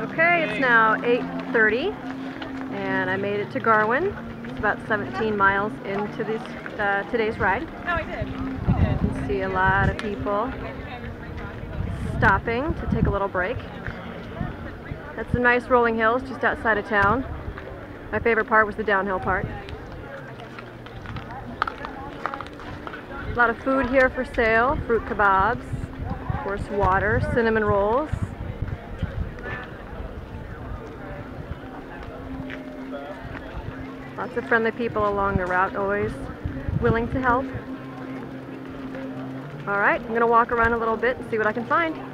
Okay, it's now 8:30 and I made it to Garwin. It's about 17 miles into this today's ride. No, I did. You can see a lot of people stopping to take a little break. That's some nice rolling hills just outside of town. My favorite part was the downhill part. A lot of food here for sale, fruit kebabs, of course water, cinnamon rolls. Lots of friendly people along the route, always willing to help. Alright, I'm going to walk around a little bit and see what I can find.